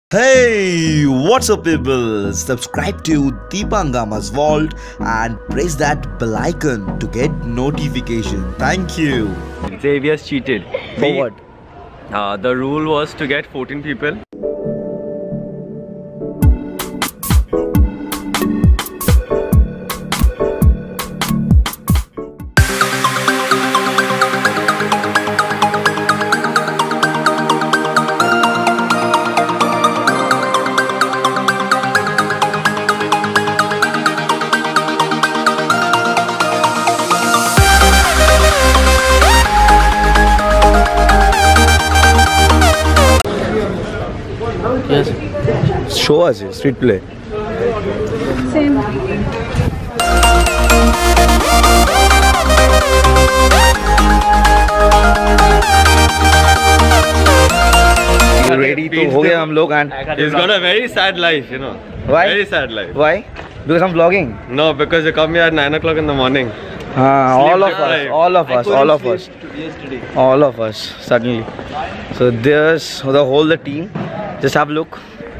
Hey, what's up people? Subscribe to Deepangama's Vault and press that bell icon to get notification. Thank you. Xavier's cheated. For what? The rule was to get 14 people. Yes. Show us street play. Same. Ready to हो गया हम लोग and He's got a very sad life, you know. Why? Very sad life. Why? Because I'm vlogging. No, because you come here at 9 o'clock in the morning. All of us suddenly. So there's the team. Just have a look.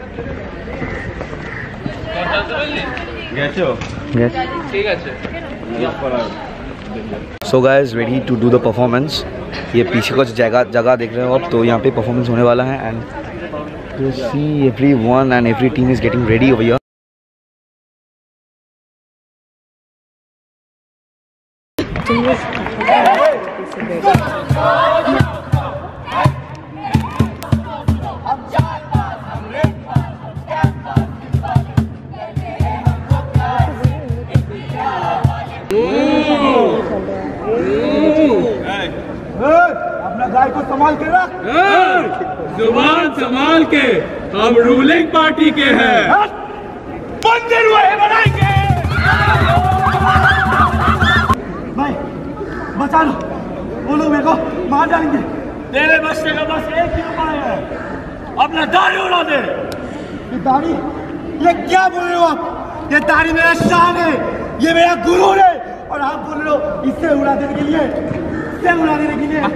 Yes. So guys, ready to do the performance. ये पीछे कुछ जगह देख रहे हो आप, तो यहाँ पे परफॉर्मेंस होने वाला है and you see everyone and every team is getting ready over here. अपना गाय को संभाल के रख। जुबान संभाल के, हम रूलिंग पार्टी के हैं। मंदिर वही बनाएंगे। भाई बचा लो, वो लोग मेरे को मार डालेंगे। तेरे बचने का बस एक ही उपाय है, अपना दाढ़ी उड़ा दे। ये दाढ़ी, ये क्या बोल रहे हो आप? ये दाढ़ी मेरा शान है, ये मेरा गुरु है, और आप बोल रहे हो इससे उड़ा देने के लिए, इससे उड़ा देने के लिए।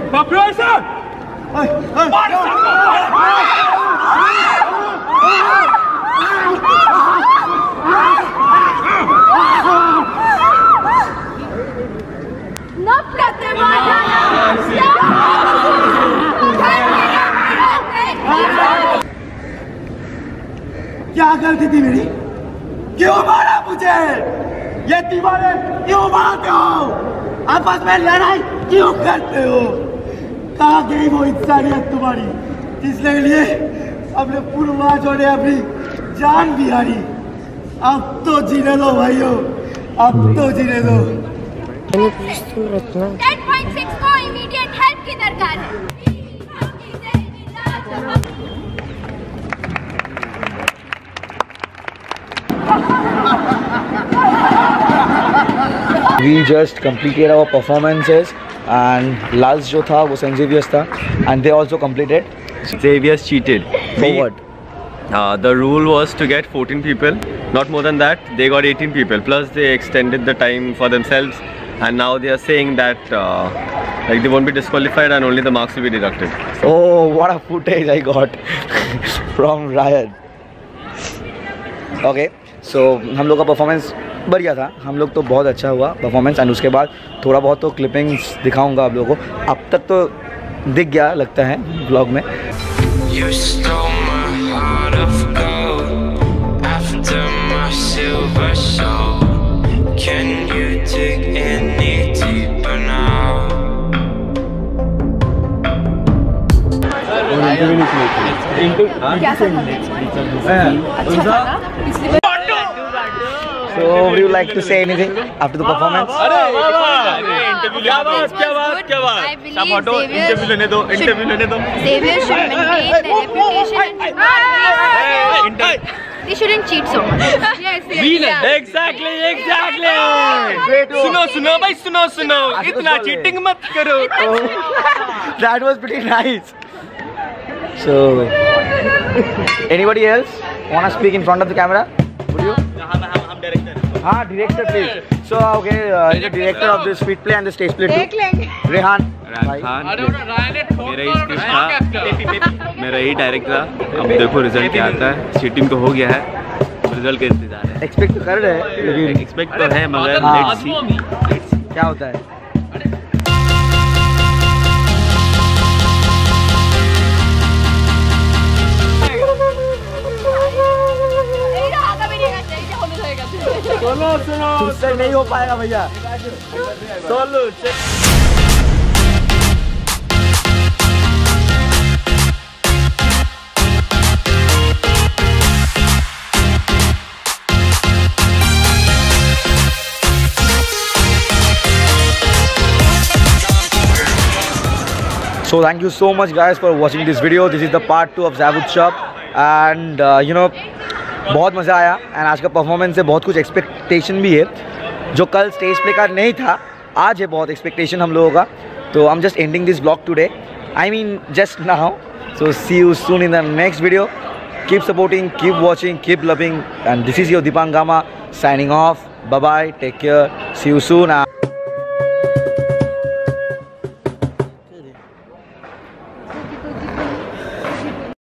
क्या गलती थी मेरी? क्यों मारा मुझे? ये दीवारें क्यों मारते हो? आपस में लड़ाई क्यों करते हो? कहाँ गई वो इंसानियत तुम्हारी, जिसके लिए अपने पूर्वजों ने अपनी जान भी हारी? अब तो जीने दो भाइयों, अब तो जीने दो। 10.6 को इमीडिएट हेल्प की दरकार है। We just completed our performances and last जो था वो St. Xavier's था and they also completed. Xavier's cheated. For what? The rule was to get 14 people, not more than that. They got 18 people, plus they extended the time for themselves, and now they are saying that like they won't be disqualified and only the marks will be deducted. Oh, what a footage I got from Riot. Okay, so हम लोग का performance बढ़िया था, हम लोग तो बहुत अच्छा हुआ परफॉर्मेंस, एंड उसके बाद थोड़ा बहुत तो क्लिपिंग्स दिखाऊंगा आप लोगों को। अब तक तो दिख गया लगता है ब्लॉग में। So, would you like to say anything after the performance? क्या बात? इंटरव्यू लेने दो। Xavier should maintain their reputation and they shouldn't cheat so much. Yes. Exactly. सुनो भाई, सुनो। इतना चीटिंग मत करो। That was pretty nice. So, anybody else wanna speak in front of the camera? Would you? Director please. So okay, the director of the street play and the stage play too. Rehan. Rayan Khan मेरा ही script था, मेरा ही direct था। अब देखो result क्या आता है। चीटिंग तो हो गया है, रिजल्ट का इंतजार है। एक्सपेक्ट तो कर रहे हैं लेकिन एक्सपेक्ट तो है मगर लेट्स सी क्या होता है। उससे नहीं हो पाएगा भैया। So thank you so much guys for watching this video. This is the part 2 of Zavud Shop and you know बहुत मज़ा आया एंड आज का परफॉर्मेंस से बहुत कुछ एक्सपेक्टेशन भी है जो कल स्टेज प्ले का नहीं था, आज है बहुत एक्सपेक्टेशन हम लोगों का। तो I am just ending this blog today, I mean just now. So see you soon in the next video. Keep supporting, keep watching, keep loving and this is your Deepang Gama signing off. Bye bye, take care, see you soon.